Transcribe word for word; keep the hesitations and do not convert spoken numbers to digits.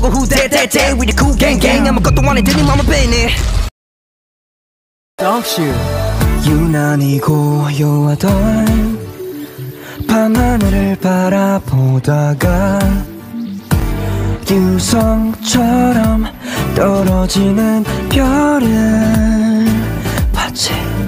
보고 후대대대 We the cool gang gang 아무것도 안 해 들린 맘을 빼네 Don't you 유난히 고요하던 밤하늘을 바라보다가 유성처럼 떨어지는 별을 봤지.